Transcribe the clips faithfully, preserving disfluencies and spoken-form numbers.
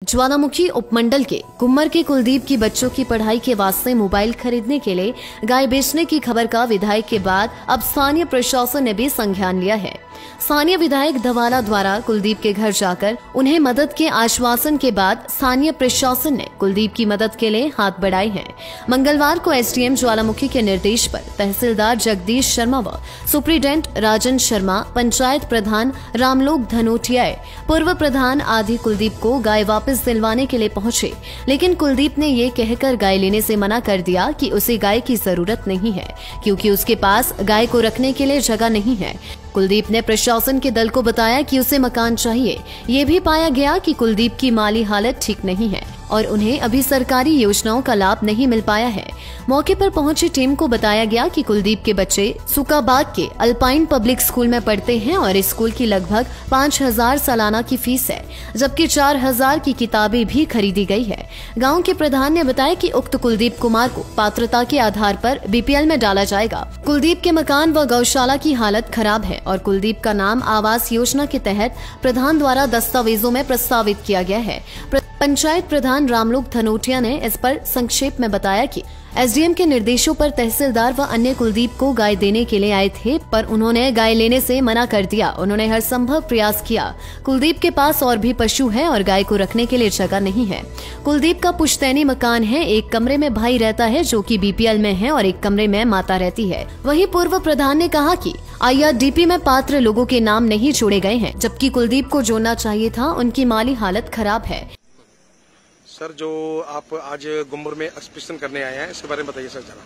ज्वालामुखी उपमंडल के कुम्मर के कुलदीप की बच्चों की पढ़ाई के वास्ते मोबाइल खरीदने के लिए गाय बेचने की खबर का विधायक के बाद अब स्थानीय प्रशासन ने भी संज्ञान लिया है। स्थानीय विधायक धवाला द्वारा कुलदीप के घर जाकर उन्हें मदद के आश्वासन के बाद स्थानीय प्रशासन ने कुलदीप की मदद के लिए हाथ बढ़ाए हैं। मंगलवार को एसडीएम ज्वालामुखी के निर्देश पर तहसीलदार जगदीश शर्मा व सुप्रीडेंट राजन शर्मा, पंचायत प्रधान रामलोक धनोटिया, पूर्व प्रधान आदि कुलदीप को गाय वापस दिलवाने के लिए पहुंचे, लेकिन कुलदीप ने ये कहकर गाय लेने से मना कर दिया कि उसे गाय की जरूरत नहीं है, क्योंकि उसके पास गाय को रखने के लिए जगह नहीं है। कुलदीप ने प्रशासन के दल को बताया कि उसे मकान चाहिए। ये भी पाया गया कि कुलदीप की माली हालत ठीक नहीं है और उन्हें अभी सरकारी योजनाओं का लाभ नहीं मिल पाया है। मौके पर पहुंची टीम को बताया गया कि कुलदीप के बच्चे सुकाबाग के अल्पाइन पब्लिक स्कूल में पढ़ते हैं और इस स्कूल की लगभग पाँच हजार सालाना की फीस है, जबकि चार हजार की किताबें भी खरीदी गई है। गांव के प्रधान ने बताया कि उक्त कुलदीप कुमार को पात्रता के आधार पर बीपीएल में डाला जाएगा। कुलदीप के मकान व गौशाला की हालत खराब है और कुलदीप का नाम आवास योजना के तहत प्रधान द्वारा दस्तावेजों में प्रस्तावित किया गया है। पंचायत प्रधान रामलोक धनोटिया ने इस पर संक्षेप में बताया कि एसडीएम के निर्देशों पर तहसीलदार व अन्य कुलदीप को गाय देने के लिए आए थे, पर उन्होंने गाय लेने से मना कर दिया। उन्होंने हर संभव प्रयास किया। कुलदीप के पास और भी पशु है और गाय को रखने के लिए जगह नहीं है। कुलदीप का पुश्तैनी मकान है, एक कमरे में भाई रहता है जो कि बीपीएल में है और एक कमरे में माता रहती है। वहीं पूर्व प्रधान ने कहा कि आईआरडीपी में पात्र लोगों के नाम नहीं जोड़े गए हैं, जबकि कुलदीप को जोड़ना चाहिए था। उनकी माली हालत खराब है। सर, जो आप आज गुम्बर में एक्सपीशन करने आए हैं, इसके बारे में बताइए सर जरा।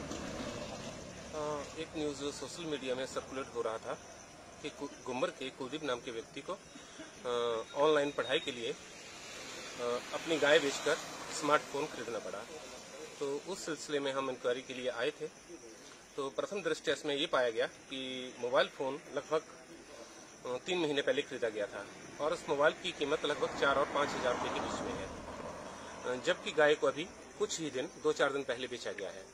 एक न्यूज़ सोशल मीडिया में सर्कुलेट हो रहा था कि गुम्बर के कुलदीप नाम के व्यक्ति को ऑनलाइन पढ़ाई के लिए अपनी गाय बेचकर स्मार्टफोन खरीदना पड़ा। तो उस सिलसिले में हम इंक्वायरी के लिए आए थे। तो प्रथम दृष्टया इसमें ये पाया गया कि मोबाइल फ़ोन लगभग तीन महीने पहले खरीदा गया था और उस मोबाइल की कीमत लगभग चार और पाँच हज़ार रुपये के बीच में है, जबकि गाय को अभी कुछ ही दिन दो चार दिन पहले बेचा गया है।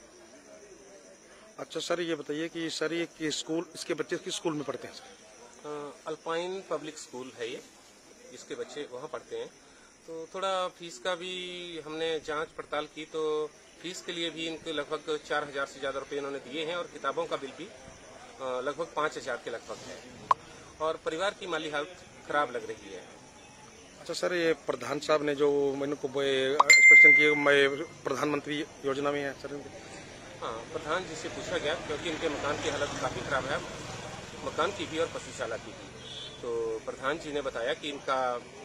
अच्छा सर, ये बताइए कि सर ये कि स्कूल इसके बच्चे किस स्कूल में पढ़ते हैं सर? अल्पाइन पब्लिक स्कूल है ये, इसके बच्चे वहाँ पढ़ते हैं। तो थोड़ा फीस का भी हमने जांच पड़ताल की, तो फीस के लिए भी इनको लगभग चार हजार से ज़्यादा रुपये इन्होंने दिए हैं और किताबों का बिल भी लगभग पाँच हजार के लगभग है और परिवार की माली हालत खराब लग रही है। अच्छा सर, ये प्रधान साहब ने जो मैंने को एक्सप्रेशन किया, मैं प्रधानमंत्री योजना में है सर। हाँ, प्रधान जी से पूछा गया क्योंकि इनके मकान की हालत काफ़ी खराब है, मकान की भी और पशुशाला की भी। तो प्रधान जी ने बताया कि इनका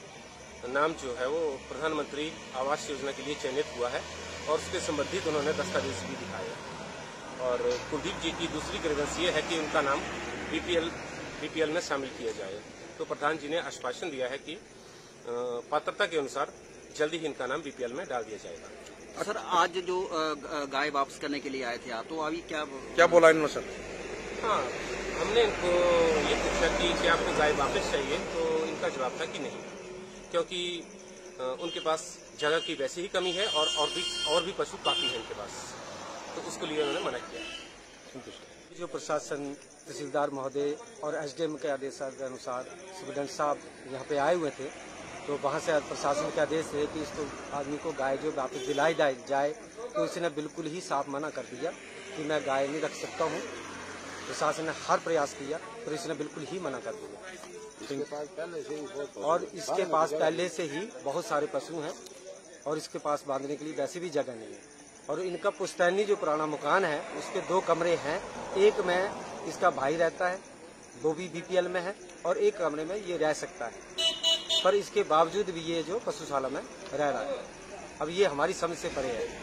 नाम जो है वो प्रधानमंत्री आवास योजना के लिए चयनित हुआ है और उसके संबंधित उन्होंने दस्तावेज भी दिखाए। और कुलदीप जी की दूसरी ग्रीवेंस ये है कि उनका नाम बीपीएल बीपीएल में शामिल किया जाए। तो प्रधान जी ने आश्वासन दिया है कि पात्रता के अनुसार जल्दी ही इनका नाम बीपीएल में डाल दिया जाएगा। सर, आज जो गाय वापस करने के लिए आए थे आप, तो अभी क्या क्या बोला इन्होंने सर? हाँ, हमने इनको ये पूछा कि क्या आपको गाय वापस चाहिए, तो इनका जवाब था कि नहीं, क्योंकि उनके पास जगह की वैसे ही कमी है और और भी और भी पशु काफी है इनके पास, तो उसको लिए उन्होंने मना किया। जो प्रशासन, तहसीलदार महोदय और एसडीएम के आदेश के अनुसार सुप्रीडेंट साहब यहाँ पे आए हुए थे, तो वहाँ से प्रशासन के आदेश है कि इसको आदमी को गाय जो वापस दिलाई जाए, तो उसने बिल्कुल ही साफ मना कर दिया कि मैं गाय नहीं रख सकता हूँ। प्रशासन ने हर प्रयास किया पर इसने बिल्कुल ही मना कर दिया। इसके पास पहले से ही और इसके पास पहले से ही बहुत सारे पशु हैं और इसके पास बांधने के लिए वैसे भी जगह नहीं है। और इनका पुश्तैनी जो पुराना मकान है उसके दो कमरे हैं, एक में इसका भाई रहता है, वो भी बीपीएल में है, और एक कमरे में ये रह सकता है, पर इसके बावजूद भी ये जो पशुशाला में रह रहा है। अब ये हमारी समझ से परे है।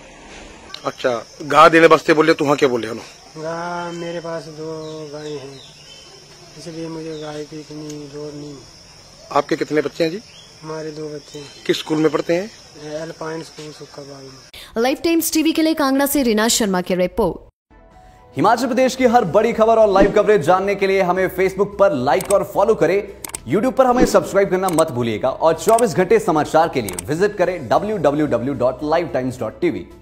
अच्छा, गाय देने वास्ते बोले तो वहाँ क्या बोले? गाय मेरे पास दो गाय हैं, इसलिए मुझे गाय की इतनी लोड़ नहीं। आपके कितने बच्चे हैं जी? हमारे दो बच्चे हैं। किस स्कूल में पढ़ते हैं? अल्पाइन स्कूल सुक्काबाग में। लाइफ टाइम्स टीवी के लिए कांगड़ा से रीना शर्मा की रिपोर्ट। हिमाचल प्रदेश की हर बड़ी खबर और लाइव कवरेज जानने के लिए हमें फेसबुक पर लाइक और फॉलो करें। यूट्यूब पर हमें सब्सक्राइब करना मत भूलिएगा और चौबीस घंटे समाचार के लिए विजिट करें W W W dot live times dot T we.